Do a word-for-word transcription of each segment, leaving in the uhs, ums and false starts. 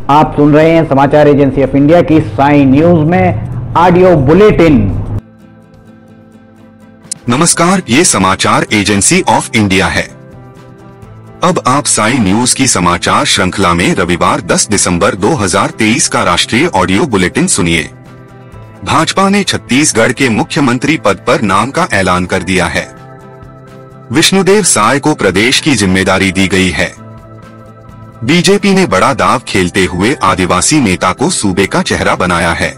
आप सुन रहे हैं समाचार एजेंसी ऑफ इंडिया की साई न्यूज में ऑडियो बुलेटिन। नमस्कार, ये समाचार एजेंसी ऑफ इंडिया है। अब आप साई न्यूज की समाचार श्रृंखला में रविवार दस दिसंबर दो हज़ार तेईस का राष्ट्रीय ऑडियो बुलेटिन सुनिए। भाजपा ने छत्तीसगढ़ के मुख्यमंत्री पद पर नाम का ऐलान कर दिया है। विष्णुदेव साय को प्रदेश की जिम्मेदारी दी गई है। बीजेपी ने बड़ा दांव खेलते हुए आदिवासी नेता को सूबे का चेहरा बनाया है।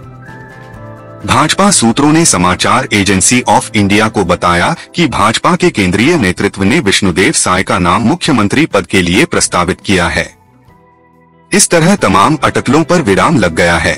भाजपा सूत्रों ने समाचार एजेंसी ऑफ इंडिया को बताया कि भाजपा के केंद्रीय नेतृत्व ने विष्णुदेव साय का नाम मुख्यमंत्री पद के लिए प्रस्तावित किया है। इस तरह तमाम अटकलों पर विराम लग गया है।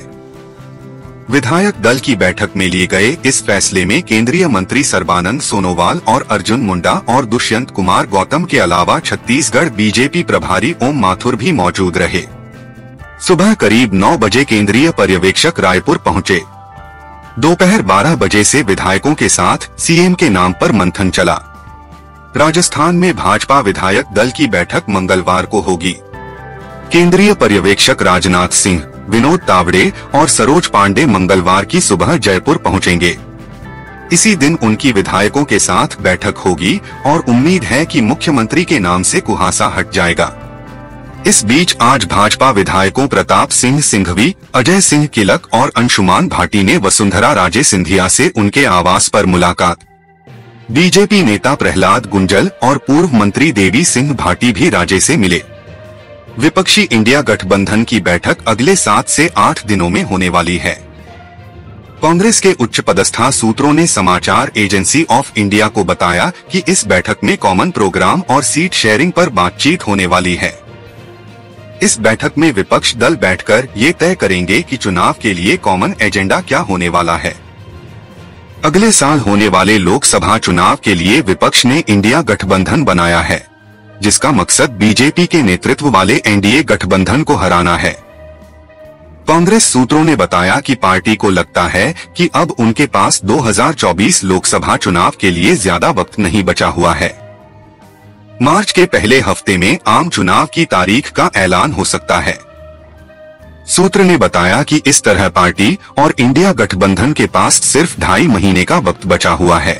विधायक दल की बैठक में लिए गए इस फैसले में केंद्रीय मंत्री सर्बानंद सोनोवाल और अर्जुन मुंडा और दुष्यंत कुमार गौतम के अलावा छत्तीसगढ़ बीजेपी प्रभारी ओम माथुर भी मौजूद रहे। सुबह करीब नौ बजे केंद्रीय पर्यवेक्षक रायपुर पहुंचे। दोपहर बारह बजे से विधायकों के साथ सीएम के नाम पर मंथन चला। राजस्थान में भाजपा विधायक दल की बैठक मंगलवार को होगी। केंद्रीय पर्यवेक्षक राजनाथ सिंह, विनोद तावड़े और सरोज पांडे मंगलवार की सुबह जयपुर पहुंचेंगे। इसी दिन उनकी विधायकों के साथ बैठक होगी और उम्मीद है कि मुख्यमंत्री के नाम से कुहासा हट जाएगा। इस बीच आज भाजपा विधायकों प्रताप सिंह सिंघवी, अजय सिंह किलक और अंशुमान भाटी ने वसुंधरा राजे सिंधिया से उनके आवास पर मुलाकात। बीजेपी नेता प्रहलाद गुंजल और पूर्व मंत्री देवी सिंह भाटी भी राजे से मिले। विपक्षी इंडिया गठबंधन की बैठक अगले सात से आठ दिनों में होने वाली है। कांग्रेस के उच्च पदस्थ सूत्रों ने समाचार एजेंसी ऑफ इंडिया को बताया कि इस बैठक में कॉमन प्रोग्राम और सीट शेयरिंग पर बातचीत होने वाली है। इस बैठक में विपक्ष दल बैठकर ये तय करेंगे कि चुनाव के लिए कॉमन एजेंडा क्या होने वाला है। अगले साल होने वाले लोकसभा चुनाव के लिए विपक्ष ने इंडिया गठबंधन बनाया है, जिसका मकसद बीजेपी के नेतृत्व वाले एनडीए गठबंधन को हराना है। कांग्रेस सूत्रों ने बताया कि पार्टी को लगता है कि अब उनके पास दो हज़ार चौबीस लोकसभा चुनाव के लिए ज्यादा वक्त नहीं बचा हुआ है। मार्च के पहले हफ्ते में आम चुनाव की तारीख का ऐलान हो सकता है। सूत्र ने बताया कि इस तरह पार्टी और इंडिया गठबंधन के पास सिर्फ ढाई महीने का वक्त बचा हुआ है।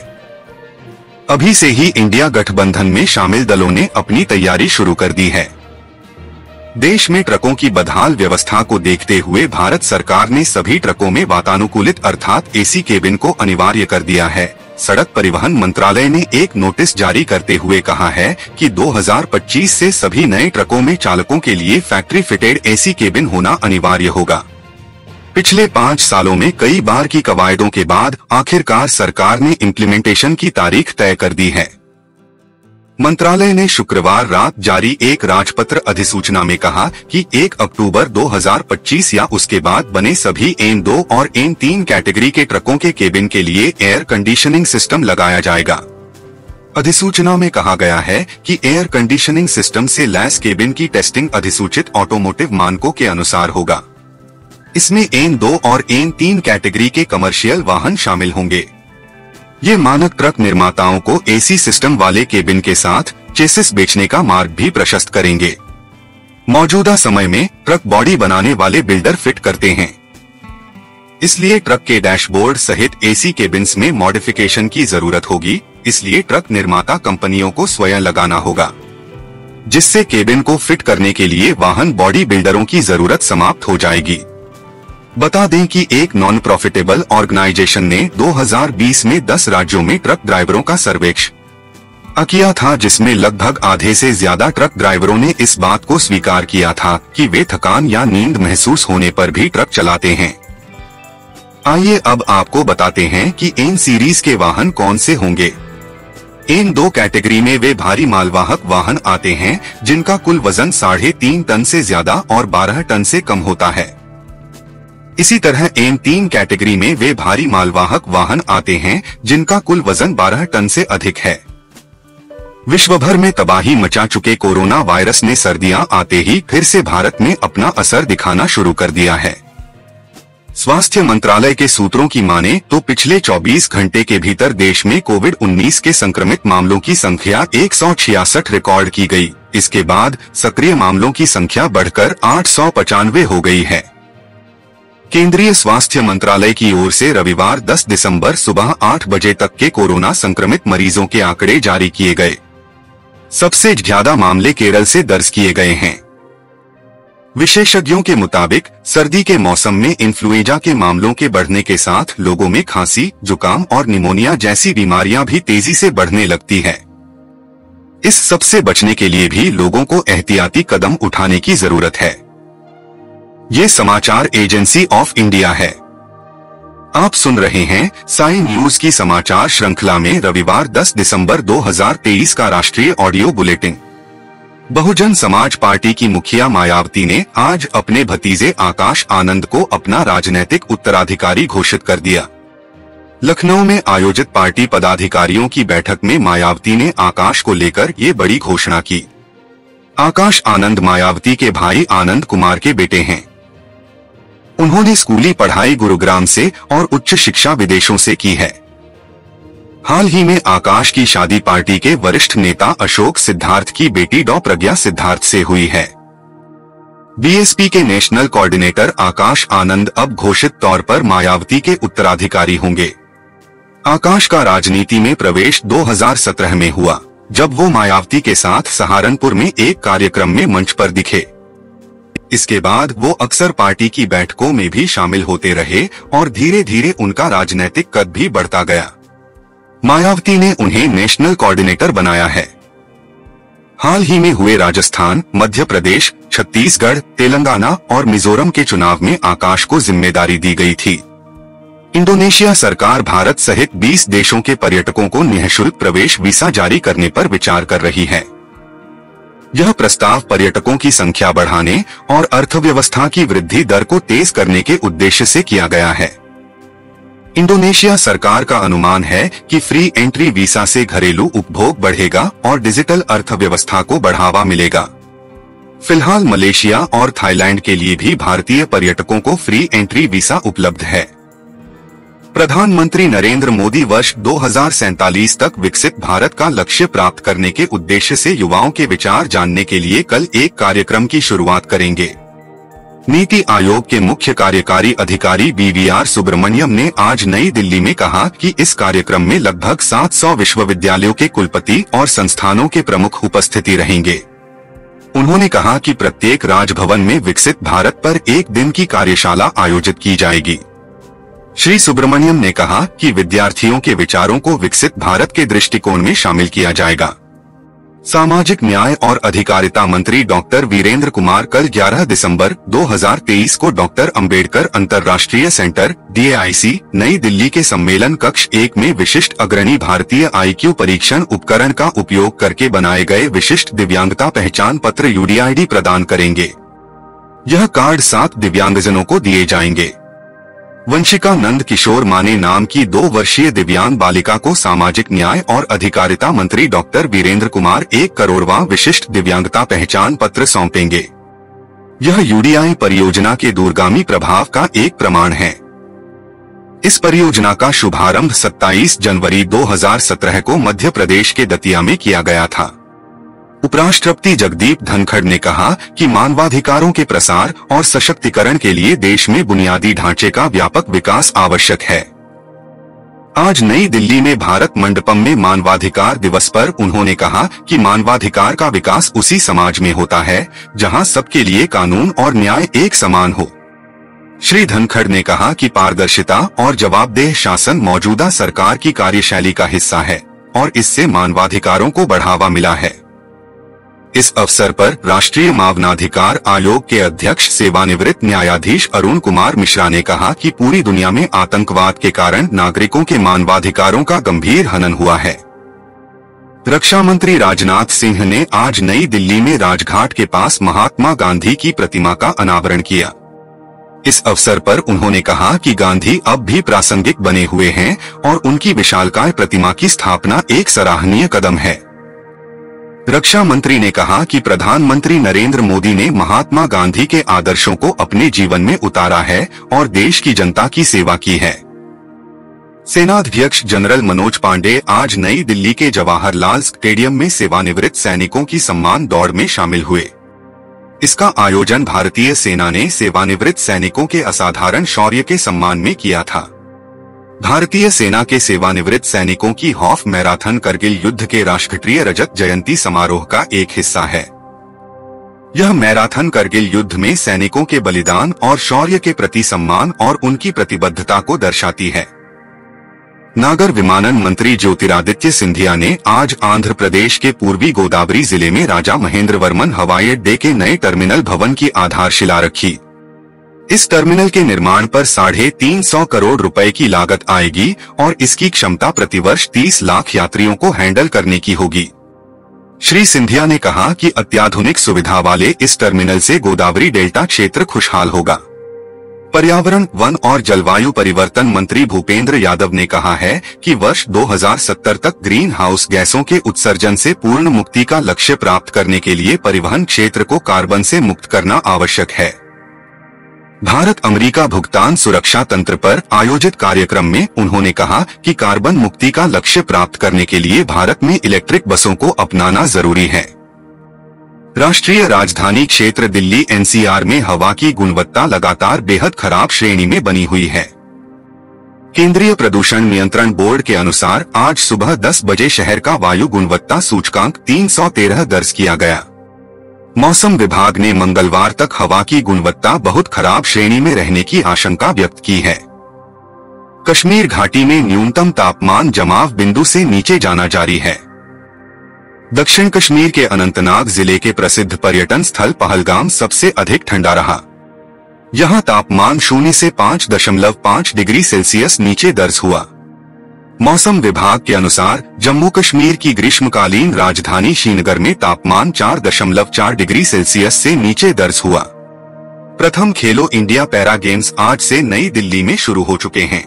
अभी से ही इंडिया गठबंधन में शामिल दलों ने अपनी तैयारी शुरू कर दी है। देश में ट्रकों की बदहाल व्यवस्था को देखते हुए भारत सरकार ने सभी ट्रकों में वातानुकूलित अर्थात एसी केबिन को अनिवार्य कर दिया है। सड़क परिवहन मंत्रालय ने एक नोटिस जारी करते हुए कहा है कि दो हज़ार पच्चीस से सभी नए ट्रकों में चालकों के लिए फैक्ट्री फिटेड एसी केबिन होना अनिवार्य होगा। पिछले पाँच सालों में कई बार की कवायदों के बाद आखिरकार सरकार ने इम्प्लीमेंटेशन की तारीख तय कर दी है। मंत्रालय ने शुक्रवार रात जारी एक राजपत्र अधिसूचना में कहा कि एक अक्टूबर दो हज़ार पच्चीस या उसके बाद बने सभी एन दो और एन तीन कैटेगरी के ट्रकों के केबिन के लिए एयर कंडीशनिंग सिस्टम लगाया जाएगा। अधिसूचना में कहा गया है कि एयर कंडीशनिंग सिस्टम से लैस केबिन की टेस्टिंग अधिसूचित ऑटोमोटिव मानकों के अनुसार होगा। इसमें एन दो और एन तीन कैटेगरी के कमर्शियल वाहन शामिल होंगे। ये मानक ट्रक निर्माताओं को एसी सिस्टम वाले केबिन के साथ चेसिस बेचने का मार्ग भी प्रशस्त करेंगे। मौजूदा समय में ट्रक बॉडी बनाने वाले बिल्डर फिट करते हैं, इसलिए ट्रक के डैशबोर्ड सहित एसी केबिन्स में मॉडिफिकेशन की जरूरत होगी। इसलिए ट्रक निर्माता कंपनियों को स्वयं लगाना होगा, जिससे केबिन को फिट करने के लिए वाहन बॉडी बिल्डरों की जरूरत समाप्त हो जाएगी। बता दें कि एक नॉन प्रॉफिटेबल ऑर्गेनाइजेशन ने दो हज़ार बीस में दस राज्यों में ट्रक ड्राइवरों का सर्वेक्षण किया था, जिसमें लगभग आधे से ज्यादा ट्रक ड्राइवरों ने इस बात को स्वीकार किया था कि वे थकान या नींद महसूस होने पर भी ट्रक चलाते हैं। आइए अब आपको बताते हैं कि एन सीरीज के वाहन कौन से होंगे। एन दो कैटेगरी में वे भारी मालवाहक वाहन आते हैं जिनका कुल वजन साढ़े तीन टन से ज्यादा और बारह टन से कम होता है। इसी तरह एन तीन कैटेगरी में वे भारी मालवाहक वाहन आते हैं जिनका कुल वजन बारह टन से अधिक है। विश्व भर में तबाही मचा चुके कोरोना वायरस ने सर्दियां आते ही फिर से भारत में अपना असर दिखाना शुरू कर दिया है। स्वास्थ्य मंत्रालय के सूत्रों की माने तो पिछले चौबीस घंटे के भीतर देश में कोविड उन्नीस के संक्रमित मामलों की संख्या एक सौ छियासठ रिकॉर्ड की गई, इसके बाद सक्रिय मामलों की संख्या बढ़कर आठ सौ पचानवे हो गई है। केंद्रीय स्वास्थ्य मंत्रालय की ओर से रविवार दस दिसंबर सुबह आठ बजे तक के कोरोना संक्रमित मरीजों के आंकड़े जारी किए गए। सबसे ज्यादा मामले केरल से दर्ज किए गए हैं। विशेषज्ञों के मुताबिक सर्दी के मौसम में इन्फ्लुएंजा के मामलों के बढ़ने के साथ लोगों में खांसी, जुकाम और निमोनिया जैसी बीमारियां भी तेजी से बढ़ने लगती है। इस सब से बचने के लिए भी लोगों को एहतियाती कदम उठाने की जरूरत है। ये समाचार एजेंसी ऑफ इंडिया है। आप सुन रहे हैं साई न्यूज की समाचार श्रृंखला में रविवार दस दिसंबर दो हज़ार तेईस का राष्ट्रीय audio bulletin. Bahujan Samaj party की मुखिया मायावती ने आज अपने भतीजे आकाश आनंद को अपना राजनीतिक उत्तराधिकारी घोषित कर दिया। लखनऊ में आयोजित पार्टी पदाधिकारियों की बैठक में मायावती ने आकाश को लेकर ये बड़ी घोषणा की। आकाश आनंद मायावती के भाई आनंद कुमार के बेटे हैं। उन्होंने स्कूली पढ़ाई गुरुग्राम से और उच्च शिक्षा विदेशों से की है। हाल ही में आकाश की शादी पार्टी के वरिष्ठ नेता अशोक सिद्धार्थ की बेटी डॉ प्रज्ञा सिद्धार्थ से हुई है। बीएसपी के नेशनल कोऑर्डिनेटर आकाश आनंद अब घोषित तौर पर मायावती के उत्तराधिकारी होंगे। आकाश का राजनीति में प्रवेश दो हज़ार सत्रह में हुआ, जब वो मायावती के साथ सहारनपुर में एक कार्यक्रम में मंच पर दिखे। इसके बाद वो अक्सर पार्टी की बैठकों में भी शामिल होते रहे और धीरे धीरे उनका राजनीतिक कद भी बढ़ता गया। मायावती ने उन्हें नेशनल कोऑर्डिनेटर बनाया है। हाल ही में हुए राजस्थान, मध्य प्रदेश, छत्तीसगढ़, तेलंगाना और मिजोरम के चुनाव में आकाश को जिम्मेदारी दी गई थी। इंडोनेशिया सरकार भारत सहित बीस देशों के पर्यटकों को निःशुल्क प्रवेश वीसा जारी करने पर विचार कर रही है। यह प्रस्ताव पर्यटकों की संख्या बढ़ाने और अर्थव्यवस्था की वृद्धि दर को तेज करने के उद्देश्य से किया गया है। इंडोनेशिया सरकार का अनुमान है कि फ्री एंट्री वीसा से घरेलू उपभोग बढ़ेगा और डिजिटल अर्थव्यवस्था को बढ़ावा मिलेगा। फिलहाल मलेशिया और थाईलैंड के लिए भी भारतीय पर्यटकों को फ्री एंट्री वीसा उपलब्ध है। प्रधानमंत्री नरेंद्र मोदी वर्ष दो हज़ार सैंतालीस तक विकसित भारत का लक्ष्य प्राप्त करने के उद्देश्य से युवाओं के विचार जानने के लिए कल एक कार्यक्रम की शुरुआत करेंगे। नीति आयोग के मुख्य कार्यकारी अधिकारी बी वी आर सुब्रमण्यम ने आज नई दिल्ली में कहा कि इस कार्यक्रम में लगभग सात सौ विश्वविद्यालयों के कुलपति और संस्थानों के प्रमुख उपस्थिति रहेंगे। उन्होंने कहा कि प्रत्येक राजभवन में विकसित भारत पर एक दिन की कार्यशाला आयोजित की जाएगी। श्री सुब्रमण्यम ने कहा कि विद्यार्थियों के विचारों को विकसित भारत के दृष्टिकोण में शामिल किया जाएगा। सामाजिक न्याय और अधिकारिता मंत्री डॉक्टर वीरेंद्र कुमार कल ग्यारह दिसंबर दो हज़ार तेईस को डॉक्टर अंबेडकर अंतर्राष्ट्रीय सेंटर डी ए आई सी नई दिल्ली के सम्मेलन कक्ष एक में विशिष्ट अग्रणी भारतीय आई क्यू परीक्षण उपकरण का उपयोग करके बनाए गए विशिष्ट दिव्यांगता पहचान पत्र यू डी आई डी प्रदान करेंगे। यह कार्ड सात दिव्यांगजनों को दिए जाएंगे। वंशिका नंद किशोर माने नाम की दो वर्षीय दिव्यांग बालिका को सामाजिक न्याय और अधिकारिता मंत्री डॉक्टर वीरेंद्र कुमार एक करोड़वां विशिष्ट दिव्यांगता पहचान पत्र सौंपेंगे। यह यू डी आई परियोजना के दूरगामी प्रभाव का एक प्रमाण है। इस परियोजना का शुभारंभ सत्ताईस जनवरी दो हज़ार सत्रह को मध्य प्रदेश के दतिया में किया गया था। उपराष्ट्रपति जगदीप धनखड़ ने कहा कि मानवाधिकारों के प्रसार और सशक्तिकरण के लिए देश में बुनियादी ढांचे का व्यापक विकास आवश्यक है। आज नई दिल्ली में भारत मंडपम में मानवाधिकार दिवस पर उन्होंने कहा कि मानवाधिकार का विकास उसी समाज में होता है जहां सबके लिए कानून और न्याय एक समान हो। श्री धनखड़ ने कहा कि पारदर्शिता और जवाबदेह शासन मौजूदा सरकार की कार्यशैली का हिस्सा है और इससे मानवाधिकारों को बढ़ावा मिला है। इस अवसर पर राष्ट्रीय मानवाधिकार आयोग के अध्यक्ष सेवानिवृत्त न्यायाधीश अरुण कुमार मिश्रा ने कहा कि पूरी दुनिया में आतंकवाद के कारण नागरिकों के मानवाधिकारों का गंभीर हनन हुआ है। रक्षा मंत्री राजनाथ सिंह ने आज नई दिल्ली में राजघाट के पास महात्मा गांधी की प्रतिमा का अनावरण किया। इस अवसर पर उन्होंने कहा कि गांधी अब भी प्रासंगिक बने हुए हैं और उनकी विशालकाय प्रतिमा की स्थापना एक सराहनीय कदम है। रक्षा मंत्री ने कहा कि प्रधानमंत्री नरेंद्र मोदी ने महात्मा गांधी के आदर्शों को अपने जीवन में उतारा है और देश की जनता की सेवा की है। सेनाध्यक्ष जनरल मनोज पांडे आज नई दिल्ली के जवाहरलाल स्टेडियम में सेवानिवृत्त सैनिकों की सम्मान दौड़ में शामिल हुए। इसका आयोजन भारतीय सेना ने सेवानिवृत्त सैनिकों के असाधारण शौर्य के सम्मान में किया था। भारतीय सेना के सेवानिवृत्त सैनिकों की हाफ मैराथन करगिल युद्ध के राष्ट्रीय रजत जयंती समारोह का एक हिस्सा है। यह मैराथन करगिल युद्ध में सैनिकों के बलिदान और शौर्य के प्रति सम्मान और उनकी प्रतिबद्धता को दर्शाती है। नागर विमानन मंत्री ज्योतिरादित्य सिंधिया ने आज आंध्र प्रदेश के पूर्वी गोदावरी जिले में राजा महेंद्रवर्मन हवाई अड्डे के नए टर्मिनल भवन की आधारशिला रखी। इस टर्मिनल के निर्माण पर साढ़े तीन सौ करोड़ रुपए की लागत आएगी और इसकी क्षमता प्रतिवर्ष तीस लाख यात्रियों को हैंडल करने की होगी। श्री सिंधिया ने कहा कि अत्याधुनिक सुविधा वाले इस टर्मिनल से गोदावरी डेल्टा क्षेत्र खुशहाल होगा। पर्यावरण, वन और जलवायु परिवर्तन मंत्री भूपेंद्र यादव ने कहा है कि वर्ष दो हज़ार सत्तर तक ग्रीन हाउस गैसों के उत्सर्जन से पूर्ण मुक्ति का लक्ष्य प्राप्त करने के लिए परिवहन क्षेत्र को कार्बन से मुक्त करना आवश्यक है। भारत अमेरिका भुगतान सुरक्षा तंत्र पर आयोजित कार्यक्रम में उन्होंने कहा कि कार्बन मुक्ति का लक्ष्य प्राप्त करने के लिए भारत में इलेक्ट्रिक बसों को अपनाना जरूरी है। राष्ट्रीय राजधानी क्षेत्र दिल्ली एन सी आर में हवा की गुणवत्ता लगातार बेहद खराब श्रेणी में बनी हुई है। केंद्रीय प्रदूषण नियंत्रण बोर्ड के अनुसार आज सुबह दस बजे शहर का वायु गुणवत्ता सूचकांक तीन सौ तेरह दर्ज किया गया। मौसम विभाग ने मंगलवार तक हवा की गुणवत्ता बहुत खराब श्रेणी में रहने की आशंका व्यक्त की है। कश्मीर घाटी में न्यूनतम तापमान जमाव बिंदु से नीचे जाना जारी है। दक्षिण कश्मीर के अनंतनाग जिले के प्रसिद्ध पर्यटन स्थल पहलगाम सबसे अधिक ठंडा रहा। यहां तापमान शून्य से पाँच दशमलव पाँच डिग्री सेल्सियस नीचे दर्ज हुआ। मौसम विभाग के अनुसार जम्मू कश्मीर की ग्रीष्मकालीन राजधानी श्रीनगर में तापमान चार दशमलव चार डिग्री सेल्सियस से नीचे दर्ज हुआ। प्रथम खेलो इंडिया पैरा गेम्स आज से नई दिल्ली में शुरू हो चुके हैं।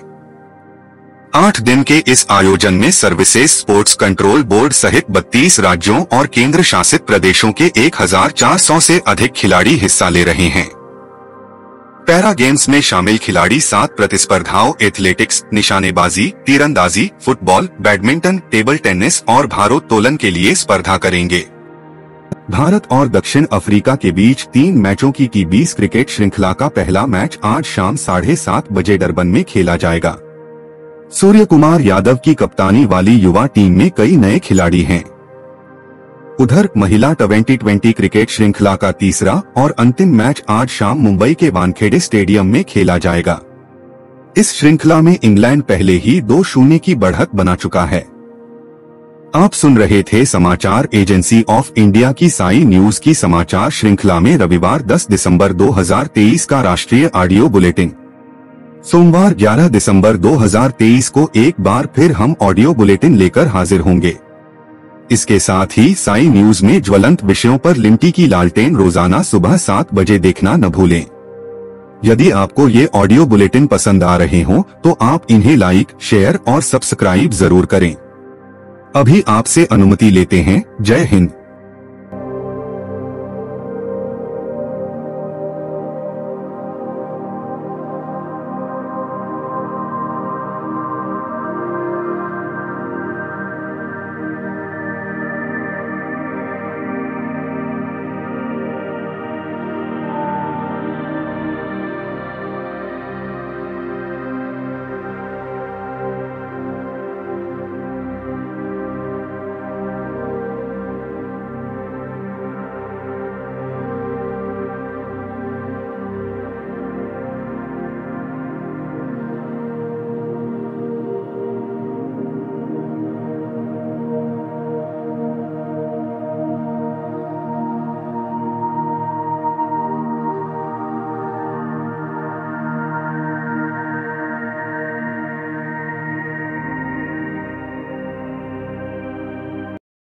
आठ दिन के इस आयोजन में सर्विसेज स्पोर्ट्स कंट्रोल बोर्ड सहित बत्तीस राज्यों और केंद्र शासित प्रदेशों के एक हज़ार चार सौ से अधिक खिलाड़ी हिस्सा ले रहे हैं। पैरा गेम्स में शामिल खिलाड़ी सात प्रतिस्पर्धाओं एथलेटिक्स, निशानेबाजी, तीरंदाजी, फुटबॉल, बैडमिंटन, टेबल टेनिस और भारोत्तोलन के लिए स्पर्धा करेंगे। भारत और दक्षिण अफ्रीका के बीच तीन मैचों की टी बीस क्रिकेट श्रृंखला का पहला मैच आज शाम साढ़े सात बजे डरबन में खेला जाएगा। सूर्य कुमार यादव की कप्तानी वाली युवा टीम में कई नए खिलाड़ी हैं। उधर महिला ट्वेंटी ट्वेंटी क्रिकेट श्रृंखला का तीसरा और अंतिम मैच आज शाम मुंबई के वानखेड़े स्टेडियम में खेला जाएगा। इस श्रृंखला में इंग्लैंड पहले ही दो शून्य की बढ़त बना चुका है। आप सुन रहे थे समाचार एजेंसी ऑफ इंडिया की साई न्यूज की समाचार श्रृंखला में रविवार दस दिसंबर दो हज़ार तेईस का राष्ट्रीय ऑडियो बुलेटिन। सोमवार ग्यारह दिसंबर दो हज़ार तेईस को एक बार फिर हम ऑडियो बुलेटिन लेकर हाजिर होंगे। इसके साथ ही साई न्यूज में ज्वलंत विषयों पर लिंटी की लालटेन रोजाना सुबह सात बजे देखना न भूलें। यदि आपको ये ऑडियो बुलेटिन पसंद आ रहे हों तो आप इन्हें लाइक, शेयर और सब्सक्राइब जरूर करें। अभी आपसे अनुमति लेते हैं। जय हिंद।